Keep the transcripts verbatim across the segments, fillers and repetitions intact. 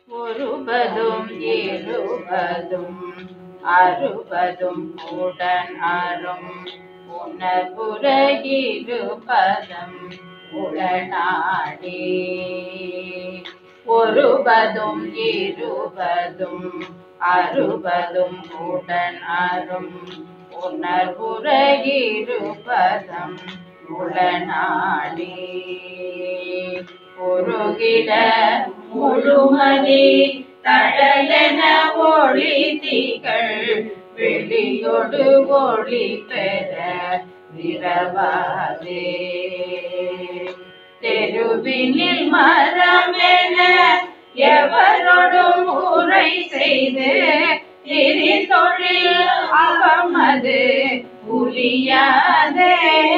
ஒருபதும் இருபதும் அறுபதும் உடன் அரும் உணர்வுற இருபதம் உளநாடி. ஒருபதும் இருபதும் அறுபதும் உடன் அரும் உணர்வுற இருபதம் உளநாடி. ஒருகிட முழுமதி தடலென ஒளி திகழ் வெளியொடு ஒளி பெற விரவாதே. தெருவினில் மரமென எவரோடும் உரை செய்து திரி தொழில் அவமது புரியாதே.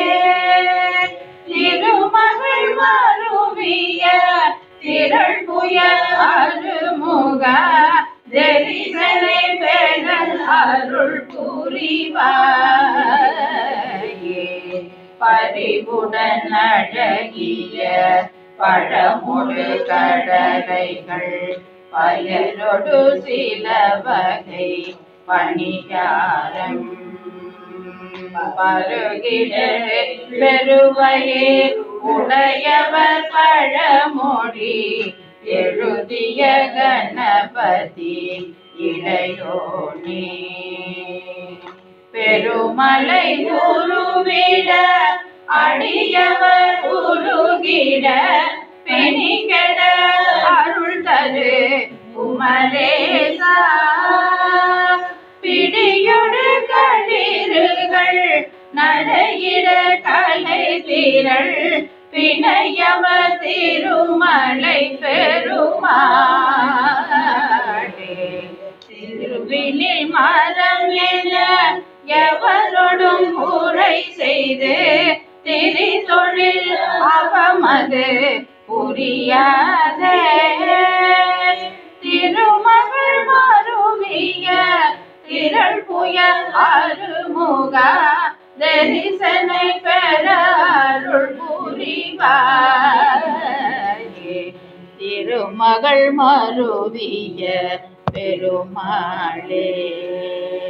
திருமகள் மருவிய திரள் புயல் அருமுக தரிசனை பெற அருள் புரிவாயே. பறிவுடன் அழகிய பழமொழு கடலைகள் பயரொடு சில வகை பணியாரம் பருகிட பெருவையே உடையவர் பழமொழி எழுதிய கணபதி இளையோனே. பெருமலை உருவிட அடியவர் உருகிட பிணிகெட அருள் தரு குமரேசா. பிடியொடு களிறுகள் நடையிட கலை திரள் பிணையவ திருமலை பெருமாளே. திருவினில் மரம் என எவரோடும் உரை செய்து திரி தொழில் அவமது புரியாதே. திருமகள் மருவிய திரள் புயல் அருமுக தரிசனை பெற அருள் புரிவாயே. திருமகள் மருவிய பெருமாளே.